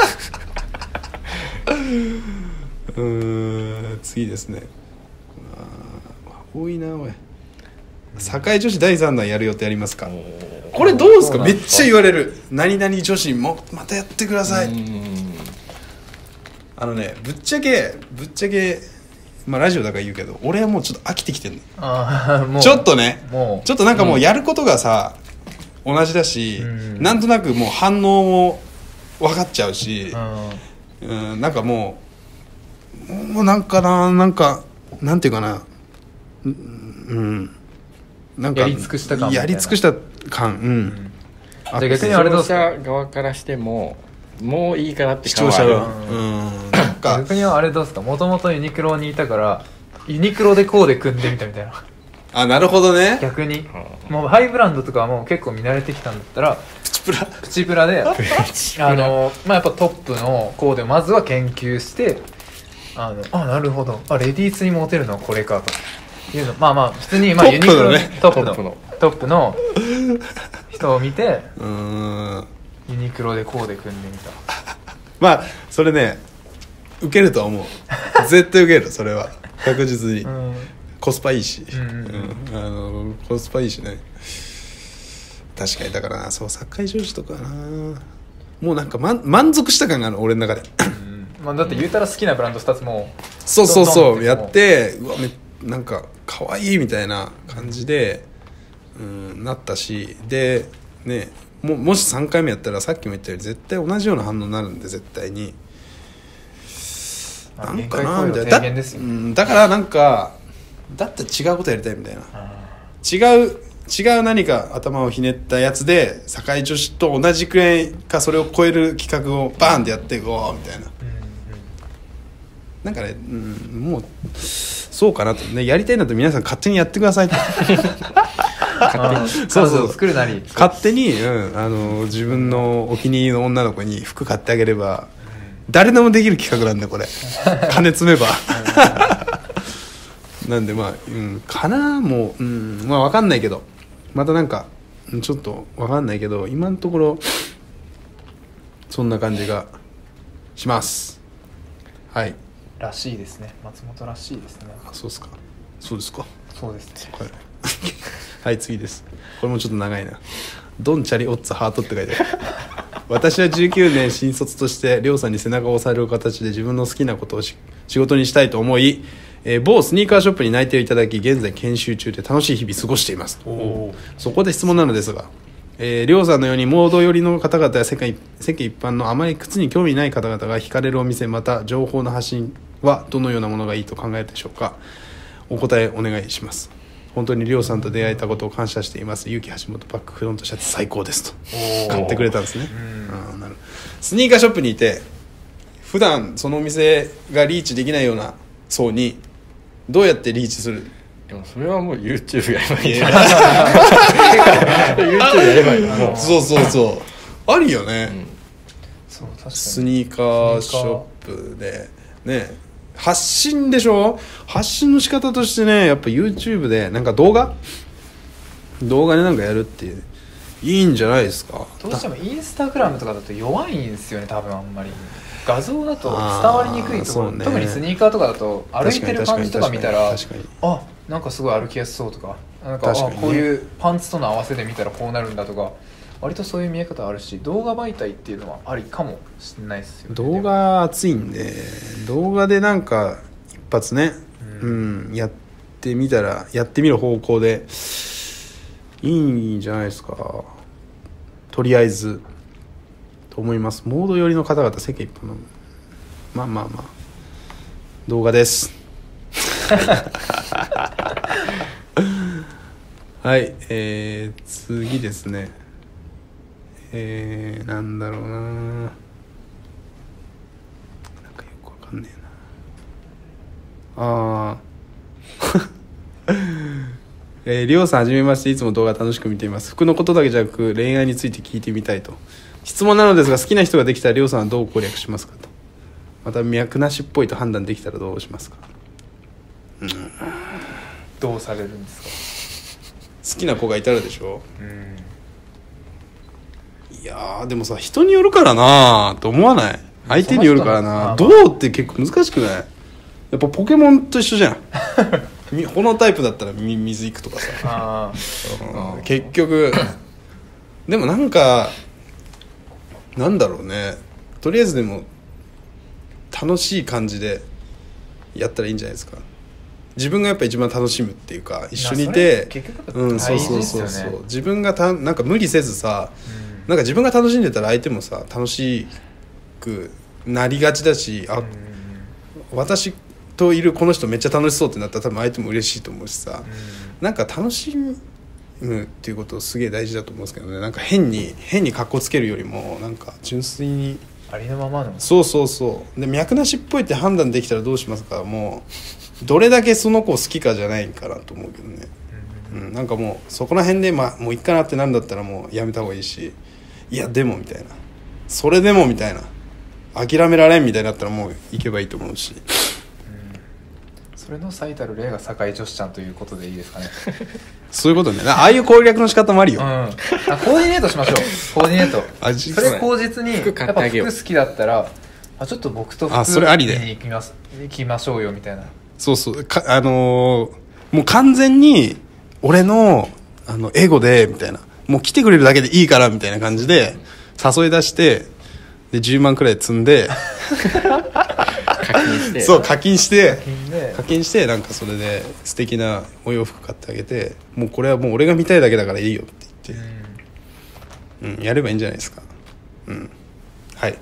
うーん次ですね。あ多いなおい。栄女子だいさんだんやる予定ありますか？これどうですか？めっちゃ言われる。何々女子もまたやってください。あのねぶっちゃけぶっちゃけまあラジオだから言うけど俺はもうちょっと飽きてきてるの。 あもうちょっとねもうちょっとなんかもうやることがさ、うん、同じだし、うん、なんとなくもう反応も分かっちゃうし、うん、うん、なんかもうもうなんかななんかなんていうかなうん、うんなんかやり尽くした感みたいなやり尽くした感、うん、うん、 じゃあ逆にあれどう視聴者側からしてももういいかなって視聴者側、うん、なんか逆にあれどうですか？もともとユニクロにいたからユニクロでコーデ組んでみたみたいな。 あ、なるほどね。 逆にもうハイブランドとかはもう結構見慣れてきたんだったらプチプラプチプラであの、まあ、やっぱトップのコーデをまずは研究してあのあなるほどあレディースにモテるのはこれかというのまあまあ普通にまあユニクロのトップのトップの人を見てうーんユニクロでコーデ組んでみた。 まあそれね受けるとは思う。絶対受けるそれは確実に、うん、コスパいいし、うんうんうん、あのコスパいいしね。 確かにだからなそう堺女子とかなもうなんか、ま、満足した感がある俺の中で、 うんまあ、だって言うたら好きなブランドふたつもそうそうドンそうやドンってもうってうわめなんか可愛いみたいな感じで、うん、なったしでねももしさんかいめやったらさっきも言ったように絶対同じような反応になるんで絶対にまあなんかなみたいな限界超えの提言ですよだ,、うん、だからなんかだって違うことやりたいみたいな違う違う何か頭をひねったやつで堺女子と同じくらいかそれを超える企画をバーンってやってうおーみたいななんかね、うん、もうそうかなとねやりたいんだと皆さん勝手にやってくださいと勝手にそうそうを作るなり勝手に、うん、あの自分のお気に入りの女の子に服買ってあげれば誰でもできる企画なんだよこれ金積めばなんでまあ、うん、かなもう、うん、まあ分かんないけどまたなんかちょっと分かんないけど今のところそんな感じがしますはいらしいですね松本らしいですねあそうですかそうですかそうですねはい、はい次ですこれもちょっと長いなドンチャリオッツハートって書いてある私はじゅうきゅうねん新卒としてりょうさんに背中を押される形で自分の好きなことをし仕事にしたいと思い、えー、某スニーカーショップに内定をいただき現在研修中で楽しい日々過ごしています。おそこで質問なのですが、えー、りょうさんのようにモード寄りの方々や世界世間一般のあまり靴に興味ない方々が惹かれるお店また情報の発信はどのようなものがいいと考えるでしょうか。お答えお願いします。本当にりょうさんと出会えたことを感謝しています。勇気橋本バックフロントシャツ最高ですと買ってくれたんですね。あなるスニーカーショップにいて普段そのお店がリーチできないような層にどうやってリーチする。 でもそれはもう YouTube やればいいんじゃないですかYouTube やればいいのもうそうそうそうありよね、うん、 そう確かにスニーカーショップでね発信でしょ。発信の仕方としてねやっぱ YouTube でなんか動画動画でなんかやるっていういいんじゃないですか。 どうしてもインスタグラムとかだと弱いんですよね多分あんまり画像だと伝わりにくいところ、ね、特にスニーカーとかだと歩いてる感じとか見たらあなんかすごい歩きやすそうとかなんか、ね、あこういうパンツとの合わせで見たらこうなるんだとか割とそういう見え方あるし動画媒体っていうのはありかもしれないですよね。動画熱いんで動画でなんか一発ね、うん、うん、やってみたらやってみる方向でいいんじゃないですかとりあえずと思います。モード寄りの方々世間一般のまあまあまあ動画ですはい、えー、次ですねえー、なんだろうななんかよくわかんねえなあーえー、りょうさんはじめましていつも動画楽しく見ています。服のことだけじゃなく恋愛について聞いてみたいと質問なのですが好きな人ができたらりょうさんはどう攻略しますかとまた脈なしっぽいと判断できたらどうしますか。うんどうされるんですか。 好きな子がいたらでしょ。 うんいやーでもさ人によるからなと思わない。相手によるからなどうって結構難しくない。やっぱポケモンと一緒じゃんこのタイプだったら水いくとかさあ、 うん、結局でもなんかなんだろうねとりあえずでも楽しい感じでやったらいいんじゃないですか。自分がやっぱ一番楽しむっていうか一緒にいてうんそうそうそうそう自分がたなんか無理せずさ、うんなんか自分が楽しんでたら相手もさ楽しくなりがちだしあ、うん、私といるこの人めっちゃ楽しそうってなったら多分相手も嬉しいと思うしさ、うん、なんか楽しむっていうことすげえ大事だと思うんですけどね。なんか変に変に格好つけるよりもなんか純粋にありのままのそうそうそうで脈なしっぽいって判断できたらどうしますか。もうどれだけその子好きかじゃないかなと思うけどね、うん、なんかもうそこら辺でまあもういっかなってなんだったらもうやめた方がいいしいやでもみたいなそれでもみたいな諦められんみたいになったらもう行けばいいと思うし、うん、 それの最たる例が堺女子ちゃんということでいいですかねそういうことね。ああいう攻略の仕方もあるよ、 うん、あコーディネートしましょうコーディネートあそれ口実にやっぱ服好きだったらあちょっと僕と服あそれありでに行きます行きましょうよみたいなそうそうかあのー、もう完全に俺のあのエゴでみたいなもう来てくれるだけでいいからみたいな感じで誘い出してでじゅうまんくらい積んで課金してそう課金してで課金してなんかそれで素敵なお洋服買ってあげてもうこれはもう俺が見たいだけだからいいよって言って、うん、やればいいんじゃないですか。うんはい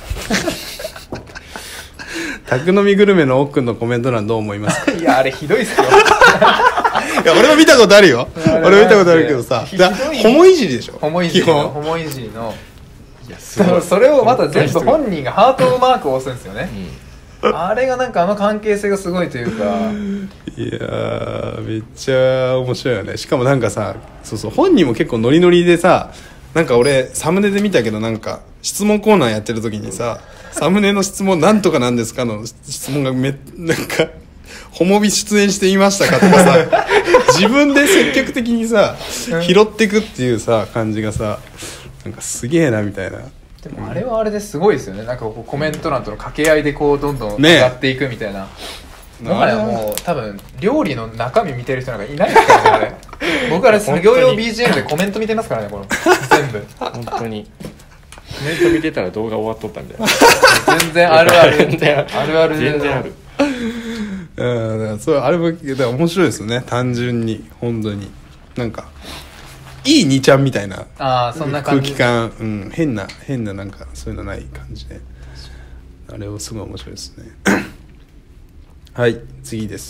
宅飲みグルメの奥くんのコメント欄どう思いますか？ いやあれひどいっすよいや俺も見たことあるよ俺も見たことあるけどさひどいだホモいじりでしょホモいじり基本のホモいじりのいやすごいそれをまた全部本人がハートマークを押すんですよね、あれがなんかあの関係性がすごいというかいやーめっちゃ面白いよね。しかもなんかさそうそう本人も結構ノリノリでさなんか俺サムネで見たけどなんか質問コーナーやってる時にさサムネの質問なんとかなんですかの質問がめなんかホモビ出演していましたかとかさ自分で積極的にさ拾っていくっていうさ感じがさなんかすげえなみたいな。 でもあれはあれですごいですよね。なんかこうコメント欄との掛け合いでこうどんどん上がっていくみたいな、ね、もはやもう多分料理の中身見てる人なんかいないですからね僕あれ作業用 ビージーエム でコメント見てますからねこの全部本当にコメント見てたら動画終わっとったみたいな全然あるある全然あるある全然あるうんだからそうあれもだから面白いですよね単純に本当になんかいいにちゃんみたいなあそんな感じ空気感、うん、変な変ななんかそういうのない感じであれはすごい面白いですねはい次です。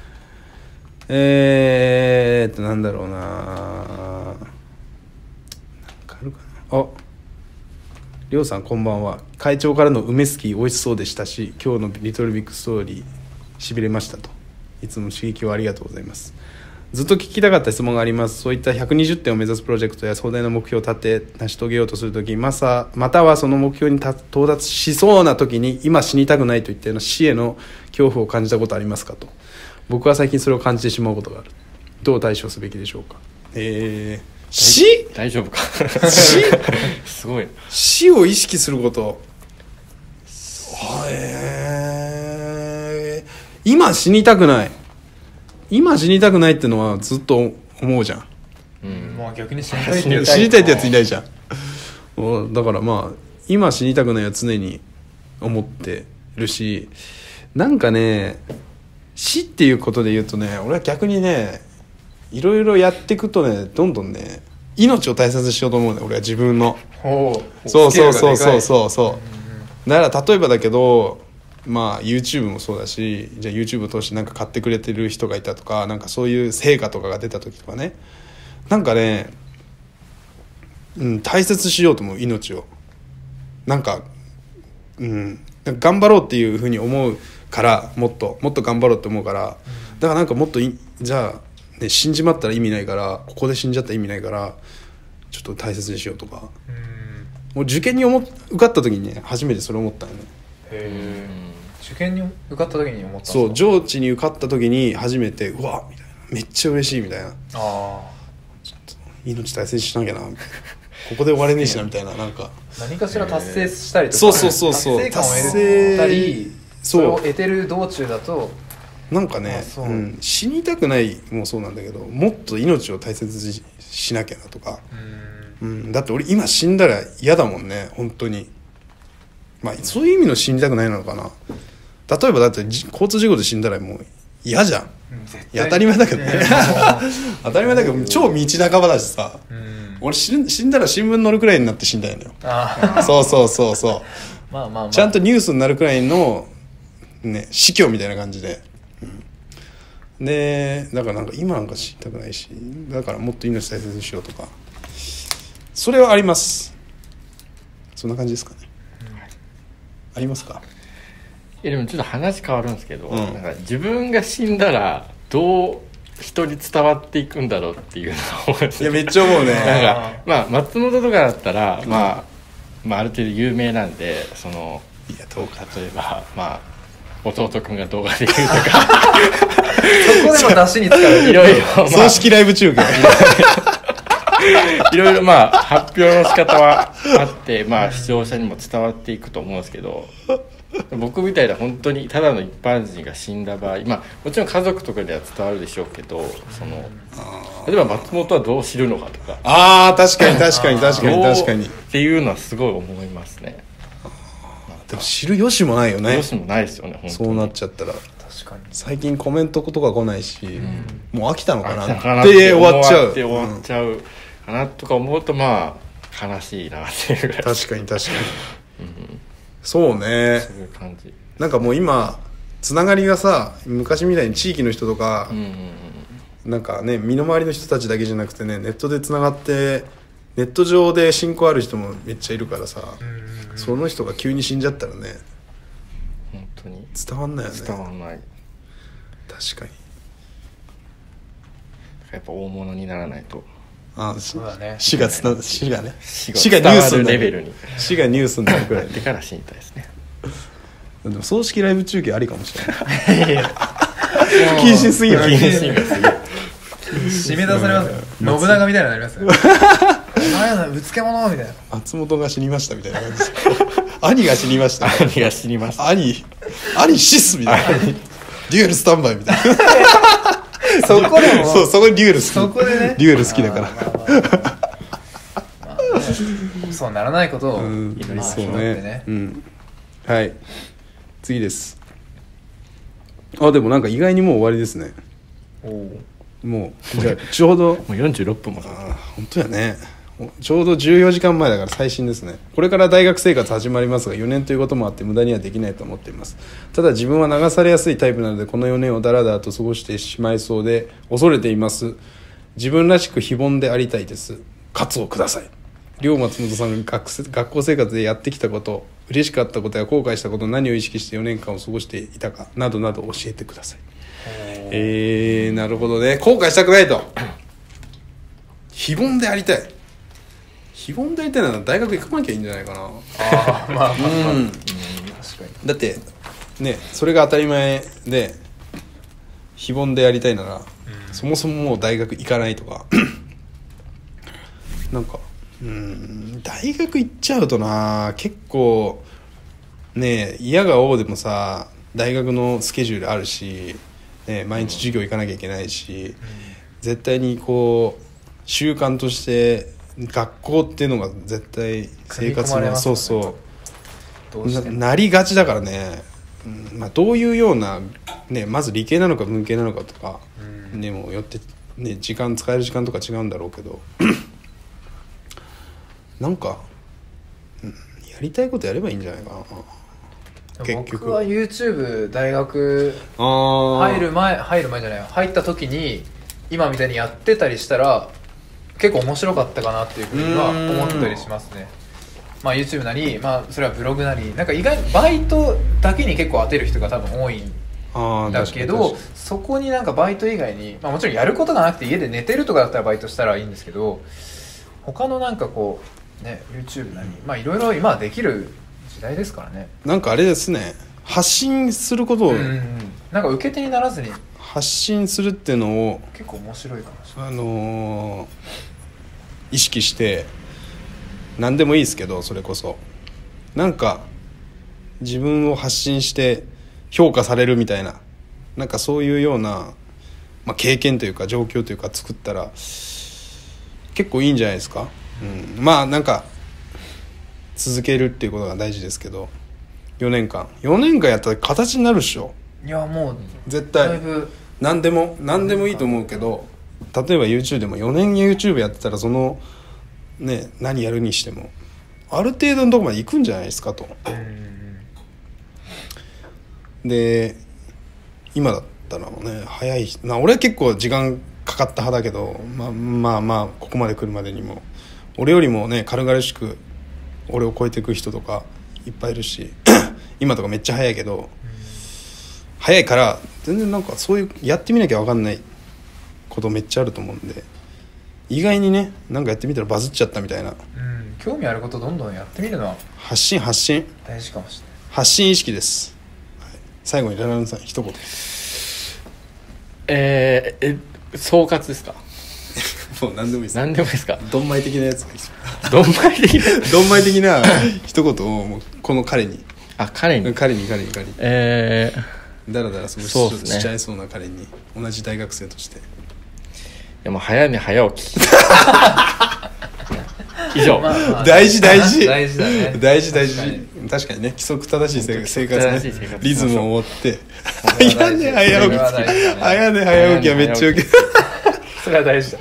えーっとなんだろうななんかあるかなありょうさんこんばんは。会長からの梅スキー美味しそうでしたし今日のリトルビッグストーリーしびれましたと。いつも刺激をありがとうございます。ずっと聞きたかった質問があります。そういったひゃくにじゅってんを目指すプロジェクトや壮大な目標を立て成し遂げようとするときまさまたはその目標に到達しそうなときに今死にたくないといったような死への恐怖を感じたことありますかと。僕は最近それを感じてしまうことがある。どう対処すべきでしょうか。えー、死大丈夫か死すごい死を意識することえー、今死にたくない今死にたくないってのはずっと思うじゃん、 うん、 もう逆に死にたいって死にたいってやついないじゃんもうだからまあ今死にたくないは常に思ってるしなんかね死っていうことで言うとね俺は逆にねいろいろやっていくとねどんどんね命を大切にしようと思うね俺は自分のそうそうそうそうそうそうだから例えばだけどまあ YouTube もそうだしじゃあ YouTube を通してなんか買ってくれてる人がいたとかなんかそういう成果とかが出た時とかねなんかね、うん、大切にしようと思う命をなんか、うん、なんか頑張ろうっていうふうに思うからもっともっと頑張ろうって思うからだからなんかもっといじゃあ、ね、死んじまったら意味ないからここで死んじゃったら意味ないからちょっと大切にしようとかもう受験に思受かった時にね初めてそれ思ったよね。 へー受験に受かった時に思ったんですか。 そう上智に受かった時に初めてうわみたいなめっちゃ嬉しいみたいなああちょっと命大切にしなきゃなみたいなここで終われねえしなみたいななんか何かしら達成したりとかそうそうそうそう達成感を得たりそそうれを得てる道中だとなんかね、 そううん、死にたくないもそうなんだけどもっと命を大切にしなきゃなとか、 うんうん、だって俺今死んだら嫌だもんね本当にまあそういう意味の死にたくないのかな。例えばだって交通事故で死んだらもう嫌じゃん、 うん絶対いや当たり前だけどね当たり前だけど超道半ばだしさ、 うん、 俺死ん、死んだら新聞載るくらいになって死んだよねあそうそうそうそうまあまあまあちゃんとニュースになるくらいのね死去みたいな感じで、うん、でだからなんか今なんか死にたくないしだからもっと命大切にしようとかそれはあります。そんな感じですかね、うん、ありますか。 いやでもちょっと話変わるんですけど、 うん、 なんか自分が死んだらどう人に伝わっていくんだろうっていうのを思うんですよ。 いやめっちゃ思うねなんかまあ松本とかだったら、まあ、まあある程度有名なんでそのいやどうか例えばまあ弟くんが動画できるとかそこでも出しに使ういろいろ、まあ、 葬式ライブ中継いろいろまあ発表の仕方はあって、まあ、視聴者にも伝わっていくと思うんですけど僕みたいな本当にただの一般人が死んだ場合、まあもちろん家族とかでは伝わるでしょうけど、その例えば松本はどう知るのかとか、 ああ確かに確かに確かに確かにっていうのはすごい思いますね。 でも知る由もないよね。 由もないですよね、本当に。 そうなっちゃったら確かに最近コメントとか来ないし、うん、もう飽きたのかなっって終わっちゃうって終わっちゃうかなとか思うと、まあ悲しいなっていうぐらい。 確かに確かに、うん、そうね。 そういう感じ。 なんかもう今つながりがさ、昔みたいに地域の人とか、うんうんうん、なんかね身の回りの人たちだけじゃなくてね、ネットでつながってネット上で親交ある人もめっちゃいるからさ、うんうん、その人が急に死んじゃったらね本当に伝わんないよね。 伝わんない。 確かに。 やっぱ大物にならないと。 ああ、 そうだね。 死がつな死がね死がニュースになるレベルに死がニュースになるくらいでから死にたいですね。 でも葬式ライブ中継ありかもしれない謹慎すぎる。 謹慎がすぎる。 締め出されますよ。信長みたいになりますよ。何やな、ぶつけ者みたいな。 松本が死にましたみたいな感じで兄が死にました兄が死にました兄兄シスみたいなデュエルスタンバイみたいなそこでもそう、そこでデュエル好き。 そこでねデュエル好きだからまあまあまあまあね、そうならないことを祈りましょうってね、 うん、はい、次です。あ、でもなんか意外にもう終わりですね。おもうじゃあちょうどもうよんじゅうろっぷんも。 あ、本当やね。ちょうどじゅうよじかんまえだから最新ですね。これから大学生活始まりますが、よねんということもあって無駄にはできないと思っています。ただ自分は流されやすいタイプなので、このよねんをだらだらと過ごしてしまいそうで恐れています。自分らしく非凡でありたいです。喝をください。両松本さんが 学, 学校生活でやってきたこと、嬉しかったことや後悔したこと、何を意識してよねんかんを過ごしていたかなどなど教えてください。えー、なるほどね。後悔したくないと非凡でありたい。非凡でありたいなら大学行かなきゃいいんじゃないかな。 ああ、まあまあまあ、うん、確かに。 だってね、それが当たり前で非凡でやりたいなら、うん、そもそももう大学行かないとかなんか、うん、大学行っちゃうとな、結構ね、嫌が応でもさ、大学のスケジュールあるし、ね、毎日授業行かなきゃいけないし、うん、絶対にこう習慣として学校っていうのが絶対生活の、ね、そうそうな, なりがちだからね、うん、まあ、どういうような、ね、まず理系なのか文系なのかとか、うん、ね、もうよって、ね、時間使える時間とか違うんだろうけどなんか、うん、やりたいことやればいいんじゃないかな。 結局僕は YouTube 大学入る前入る前じゃない入った時に今みたいにやってたりしたら結構面白かったかなっていうふうには思ったりしますね。まあ YouTube なり、まあそれはブログなり、なんか意外にバイトだけに結構当てる人が多分多いんだけど、そこになんかバイト以外に、まあもちろんやることがなくて家で寝てるとかだったらバイトしたらいいんですけど、他のなんかこうね YouTube なり、まあいろいろ今はできる時代ですからね。 なんかあれですね、発信することを、うんうん、 なんか受け手にならずに発信するっていうのを結構面白いかもしれない。 あのー、意識して何でもいいですけど、それこそなんか自分を発信して評価されるみたいな、なんかそういうような、まあ、経験というか状況というか作ったら結構いいんじゃないですか。うん、まあなんか続けるっていうことが大事ですけど、よねんかんよねんかんやったら形になるっしょ。 いやもう絶対だいぶ何でも何でもいいと思うけど、例えば YouTube でもよねん YouTube やってたら、そのね、何やるにしてもある程度のとこまで行くんじゃないですかと。で今だったらもね早いな、俺は結構時間かかった派だけど、まあまあまあここまで来るまでにも俺よりもね軽々しく俺を超えていく人とかいっぱいいるし今とかめっちゃ早いけど、早いから全然なんかそういうやってみなきゃ分かんないことめっちゃあると思うんで、意外にねなんかやってみたらバズっちゃったみたいな、うん、 興味あることどんどんやってみるのは発信発信大事かもしれない。 発信意識です、はい、最後にラランさん一言。 えー、え総括ですかもう何でもいいです。 何でもいいですか。 どんまい的なやつがいいです。 どんまい的などんまい的な一言をもうこの彼にあ彼に彼に彼に彼にえー、 だらだら過ごしそうっすねしちゃいそうな彼に同じ大学生としてでも早寝早起き以上、 まあまあ大事大事大事だね大事大事確かに確かにね規則正しい生生活ね正しい生活リズムを持ってそれは早大事寝早起きそれは大事だね早寝早起きはめっちゃウケるそれは大事だ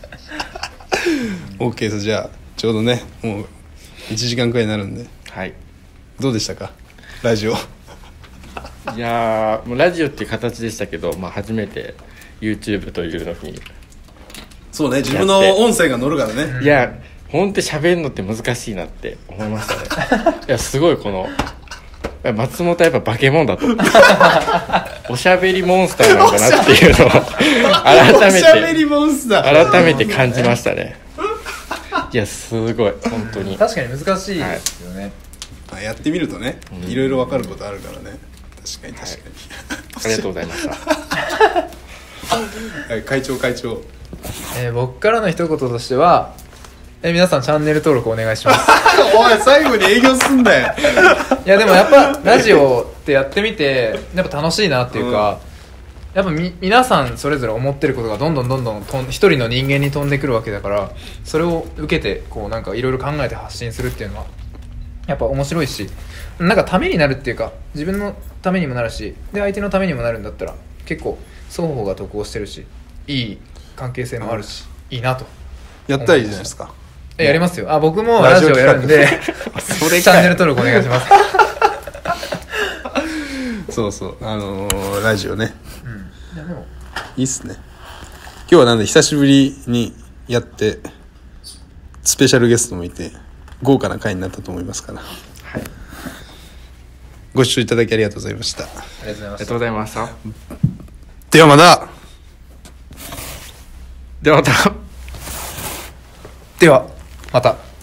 OK さじゃあちょうどねもういちじかんくらいになるんではいどうでしたかラジオいやーもうラジオっていう形でしたけど、まあ、初めて YouTube というのに、 そうね自分の音声が乗るからねいやほんと喋るのって難しいなって思いましたねいやすごいこの松本はやっぱ化け物だとおしゃべりモンスターなんだなっていうのを改めおしゃべりてモンスター改めて感じましたねいやすごい本当に確かに難しいですよね、 あやってみるとねうんいろいろ分かることあるからね確かに確かに、 ありがとうございましたはい、会長会長えー僕からの一言としては、えー皆さんチャンネル登録お願いしますおい最後に営業すんだよいやでもやっぱラジオってやってみてやっぱ楽しいなっていうか、やっぱみ皆さんそれぞれ思ってることがどんどんどんどんとん一人の人間に飛んでくるわけだから、それを受けてこうなんかいろいろ考えて発信するっていうのはやっぱ面白いし、なんかためになるっていうか自分のためにもなるし、で相手のためにもなるんだったら結構双方が得をしてるし、いい関係性もあるし、いいなと。 やったらいいじゃないですかえやりますよ。あ僕もラジオやるんでそれチャンネル登録お願いしますそうそうあのー、ラジオねうんいやでもいいっすね今日はなんで久しぶりにやってスペシャルゲストもいて豪華な回になったと思いますから、 はいご視聴いただきありがとうございましたありがとうございましたありがとうございましたではまたではまたではまた。